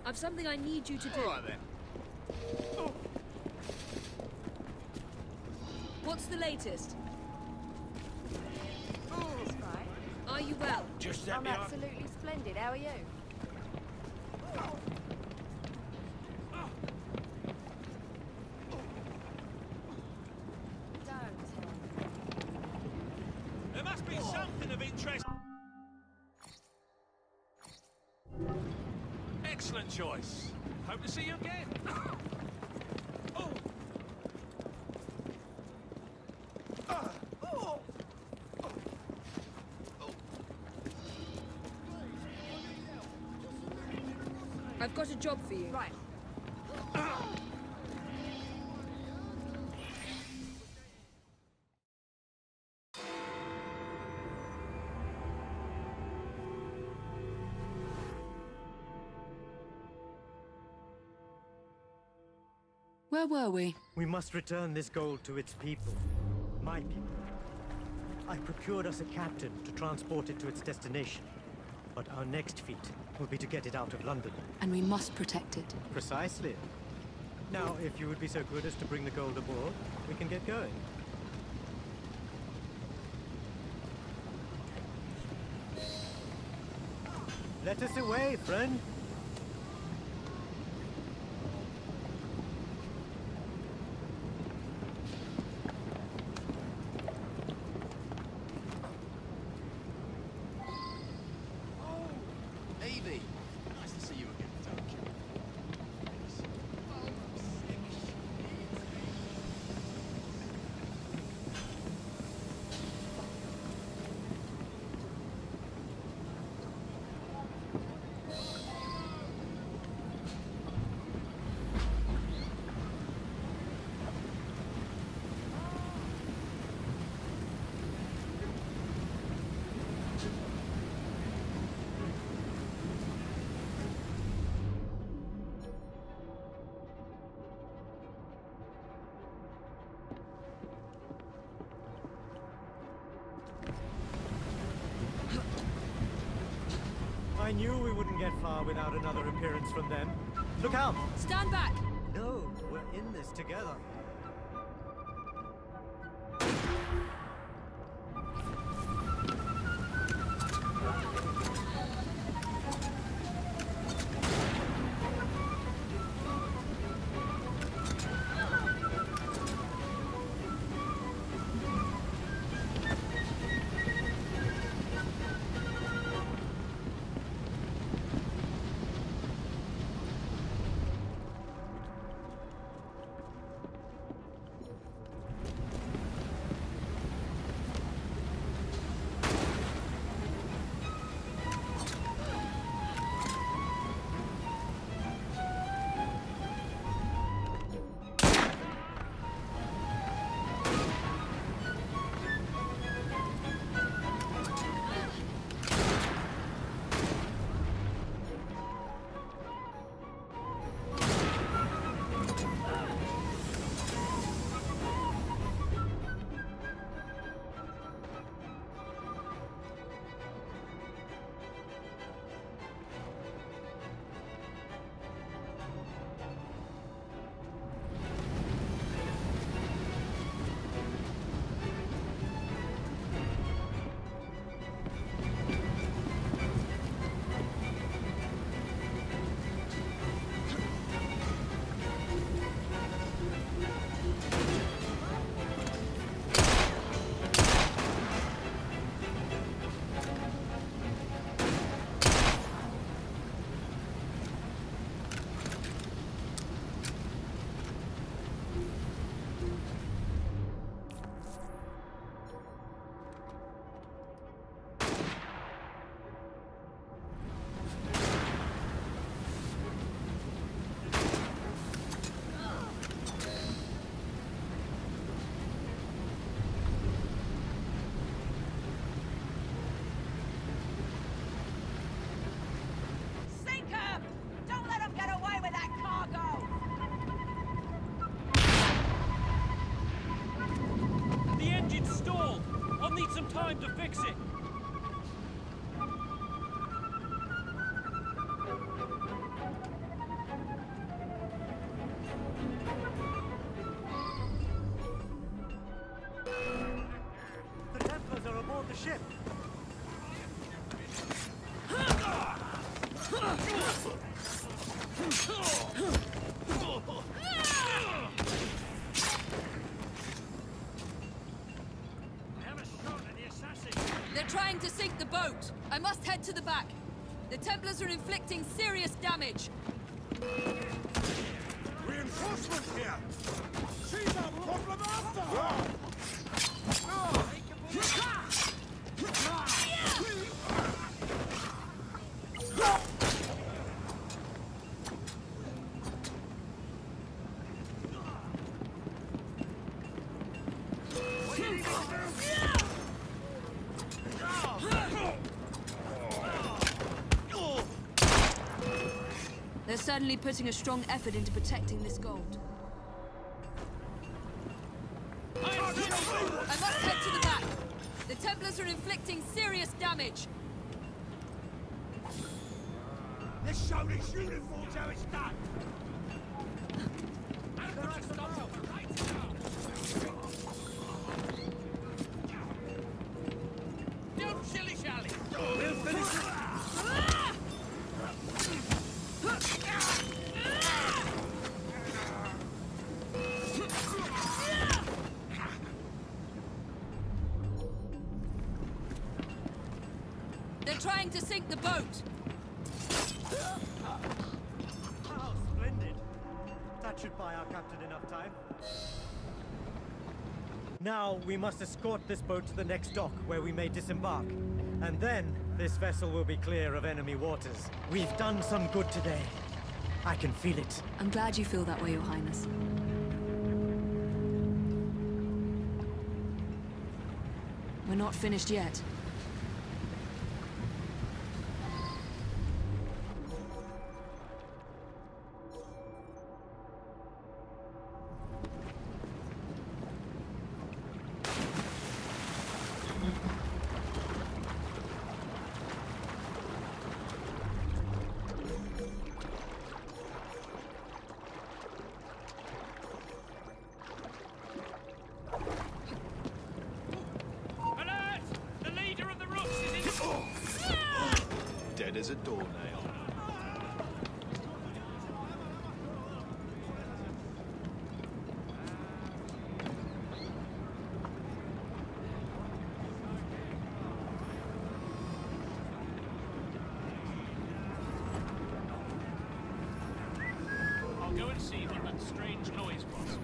I've something I need you to do. All right then. What's the latest? That's right. Are you well? Just set I'm me up. absolutely splendid. How are you? Don't. There must be something of interest. Excellent choice. Hope to see you again. Oh. I've got a job for you. Right. Where were we? We must return this gold to its people. My people. I procured us a captain to transport it to its destination. But our next feat will be to get it out of London. And we must protect it. Precisely. Now, if you would be so good as to bring the gold aboard, we can get going. Let us away, friend. Evie, nice to see you again, Duncan. I knew we wouldn't get far without another appearance from them. Look out! Stand back! No, we're in this together. time to fix it. aboard the ship. Have a shot at the assassin. They're trying to sink the boat. I must head to the back. The Templars are inflicting serious damage. Reinforcements here! She's a problem after her! They're certainly putting a strong effort into protecting this gold. I must head to the back. The Templars are inflicting serious damage. Let's show these uniforms how it's done! Don't shilly-shally! We'll finish it! They're trying to sink the boat. How splendid. That should buy our captain enough time. Now we must escort this boat to the next dock where we may disembark. And then this vessel will be clear of enemy waters. We've done some good today. I can feel it. I'm glad you feel that way, Your Highness. We're not finished yet. Alert! The leader of the Rooks is in... Dead as a doornail. I'll go and see what that strange noise was.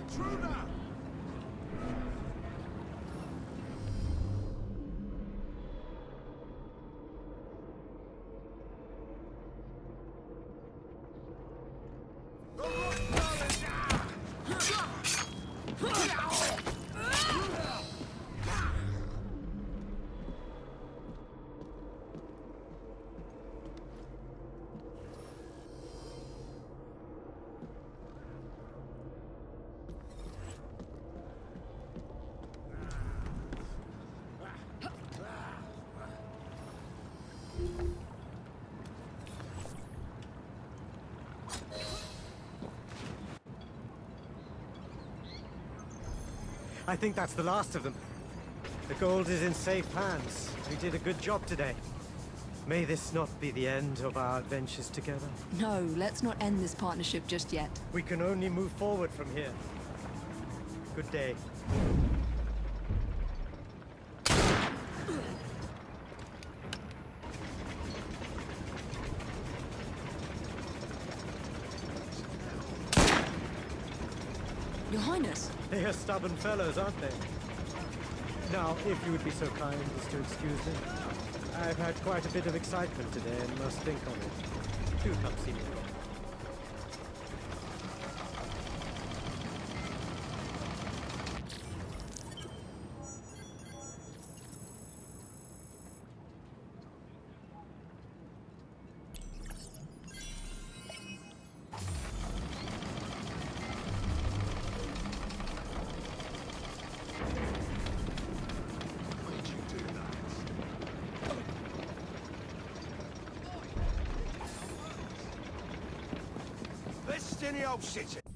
Intruder! I think that's the last of them. The gold is in safe hands. We did a good job today. May this not be the end of our adventures together. No, let's not end this partnership just yet. We can only move forward from here. Good day. Your Highness. They are stubborn fellows, aren't they? Now, if you would be so kind as to excuse me. I've had quite a bit of excitement today and must think on it. Do come see me. Let's in the old city.